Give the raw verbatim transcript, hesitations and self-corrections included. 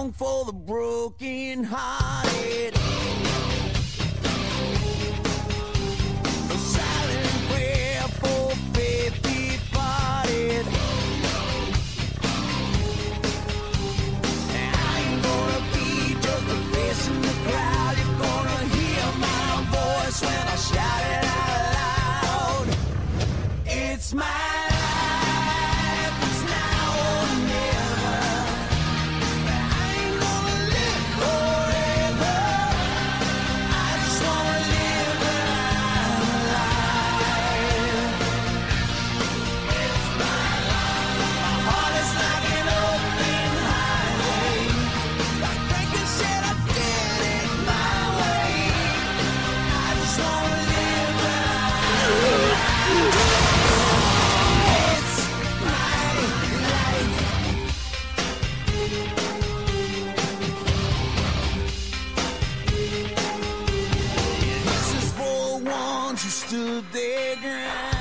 song for the broken hearted. A silent prayer for faith departed. And I ain't gonna be just a face in the crowd. You're gonna hear my voice when I shout it out loud. It's my life, it's now or never. I ain't gonna live forever. I just wanna live when I'm alive. It's my life. My heart is like an open highway. Like Franklin said, I did it my way. I just wanna live when I'm alive. It's my life. This is for ones who stood their ground.